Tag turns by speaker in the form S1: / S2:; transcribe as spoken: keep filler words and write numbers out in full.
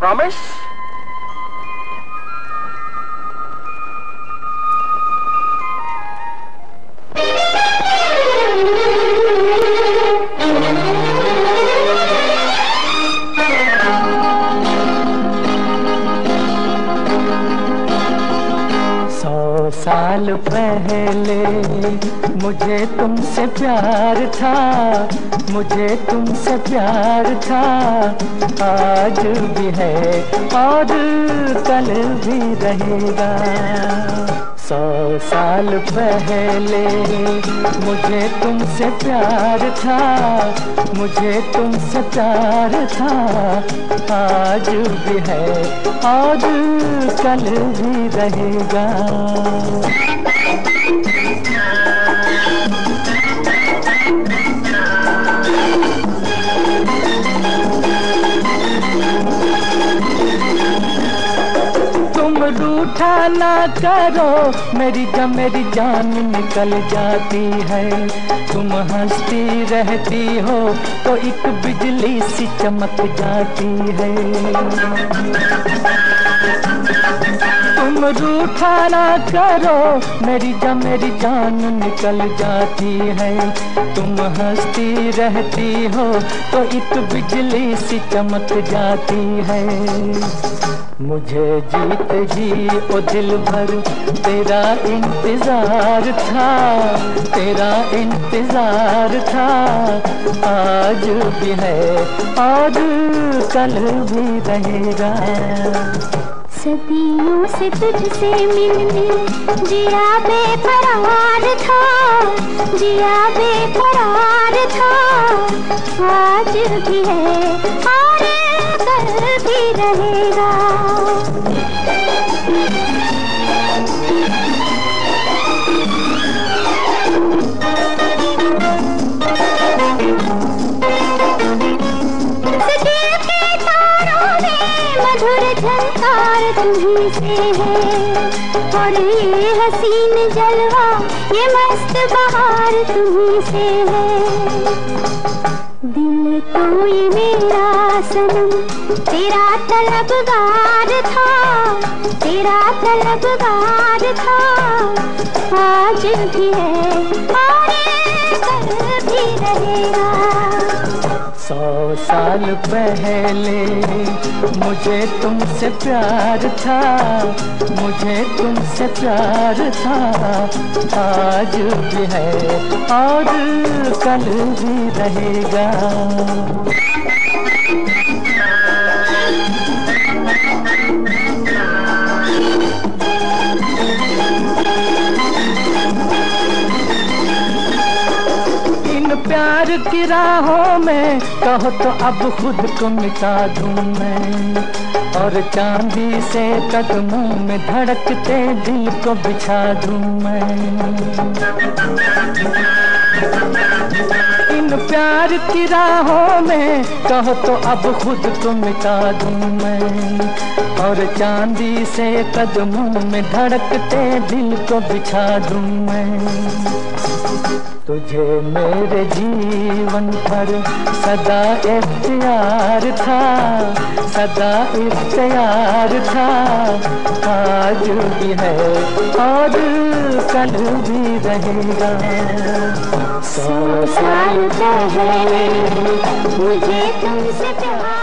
S1: Promise?
S2: साल पहले मुझे तुमसे प्यार था, मुझे तुमसे प्यार था, आज भी है और कल भी रहेगा। सौ साल पहले मुझे तुमसे प्यार था, मुझे तुमसे प्यार था, आज भी है और कल भी रहेगा। तुम रूठा ना करो, मेरी जब मेरी जान निकल जाती है। तुम हंसती रहती हो तो एक बिजली सी चमक जाती है। तुम रूठा ना करो, मेरी जब मेरी जान निकल जाती है। तुम हंसती रहती हो तो एक बिजली सी चमक जाती है। मुझे जीत जी ओ दिल भर तेरा इंतजार था, तेरा इंतजार था, आज भी है और कल भी रहेगा।
S3: सदियों से तुझसे मिलने जिया बेकरार था, जिया बेकरार था, आज भी है और कल भी रहेगा। मधुर झंकार तुम्हीं से है और ये हसीन जलवा, ये मस्त बहार तुम्हीं से है। दिल तो ये मेरा सनम तेरा तलबगार था, तेरा तलबगार था, आज भी है और कल भी रहेगा।
S2: सौ साल पहले मुझे तुमसे प्यार था, मुझे तुमसे प्यार था, आज भी है और कल भी रहेगा। प्यार की राहों में कहो तो अब खुद को मिटा दूं मैं, और चांदी से कदमों में धड़कते दिल को बिछा दूं मैं। इन प्यार की राहों में कहो तो अब खुद को मिटा दूं मैं, और चांदी से कदमों में धड़कते दिल को बिछा दूं मैं। तुझे मेरे जीवन पर सदा इख्तियार था, सदा इख्तियार था, आज भी है और कल भी रहेगा।
S3: सौ साल पहले मुझे तुमसे प्यार